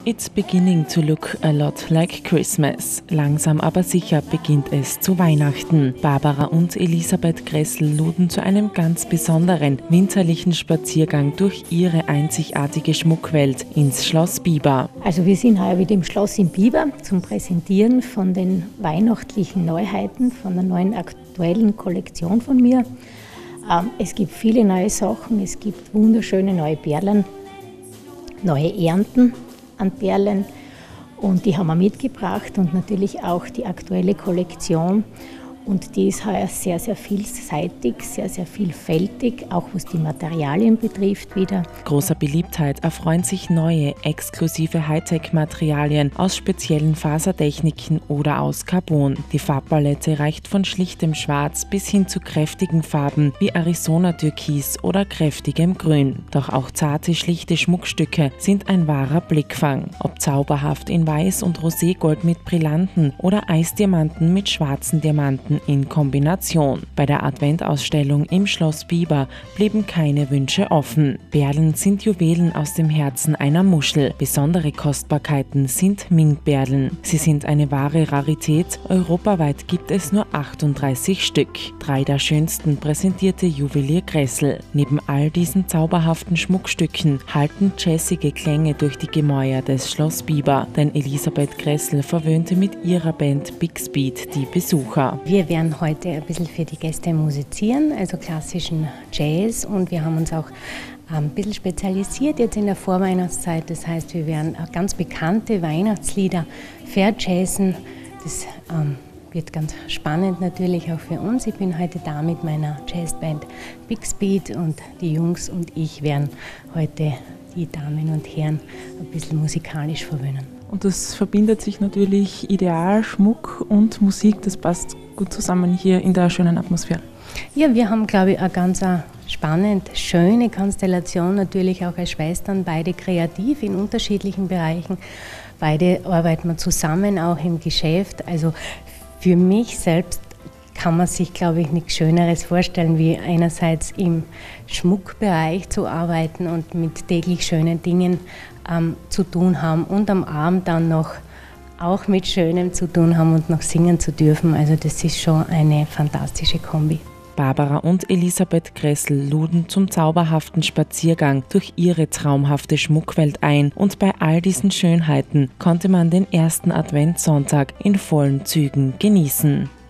It's beginning to look a lot like Christmas. Langsam aber sicher beginnt es zu Weihnachten. Barbara und Elisabeth Gressel luden zu einem ganz besonderen winterlichen Spaziergang durch ihre einzigartige Schmuckwelt ins Schloss Bieber. Also wir sind heuer wieder im Schloss in Bieber zum Präsentieren von den weihnachtlichen Neuheiten, von der neuen aktuellen Kollektion von mir. Es gibt viele neue Sachen, es gibt wunderschöne neue Perlen, neue Ernten an Perlen und die haben wir mitgebracht und natürlich auch die aktuelle Kollektion und die ist heuer sehr, sehr vielseitig, sehr, sehr vielfältig, auch was die Materialien betrifft wieder. Großer Beliebtheit erfreuen sich neue, exklusive Hightech-Materialien aus speziellen Fasertechniken oder aus Carbon. Die Farbpalette reicht von schlichtem Schwarz bis hin zu kräftigen Farben wie Arizona-Türkis oder kräftigem Grün. Doch auch zarte, schlichte Schmuckstücke sind ein wahrer Blickfang. Ob zauberhaft in Weiß und Roségold mit Brillanten oder Eisdiamanten mit schwarzen Diamanten in Kombination. Bei der Adventausstellung im Schloss Bieber blieben keine Wünsche offen. Perlen sind Juwelen aus dem Herzen einer Muschel. Besondere Kostbarkeiten sind Ming-Perlen. Sie sind eine wahre Rarität. Europaweit gibt es nur 38 Stück. 3 der schönsten präsentierte Juwelier Gressel. Neben all diesen zauberhaften Schmuckstücken halten jazzige Klänge durch die Gemäuer des Schloss Bieber. Denn Elisabeth Gressel verwöhnte mit ihrer Band Big Speed die Besucher. Wir werden heute ein bisschen für die Gäste musizieren, also klassischen Jazz, und wir haben uns auch ein bisschen spezialisiert jetzt in der Vorweihnachtszeit. Das heißt, wir werden ganz bekannte Weihnachtslieder verjazzen. Das wird ganz spannend natürlich auch für uns. Ich bin heute da mit meiner Jazzband Big Speed und die Jungs und ich werden heute die Damen und Herren ein bisschen musikalisch verwöhnen. Und das verbindet sich natürlich ideal, Schmuck und Musik, das passt gut zusammen hier in der schönen Atmosphäre. Ja, wir haben, glaube ich, eine ganz spannend, schöne Konstellation, natürlich auch als Schwestern, beide kreativ in unterschiedlichen Bereichen. Beide arbeiten wir zusammen, auch im Geschäft. Also für mich selbst kann man sich, glaube ich, nichts Schöneres vorstellen, wie einerseits im Schmuckbereich zu arbeiten und mit täglich schönen Dingen zu tun haben und am Abend dann noch auch mit Schönem zu tun haben und noch singen zu dürfen. Also das ist schon eine fantastische Kombi. Barbara und Elisabeth Gressel luden zum zauberhaften Spaziergang durch ihre traumhafte Schmuckwelt ein und bei all diesen Schönheiten konnte man den ersten Adventssonntag in vollen Zügen genießen.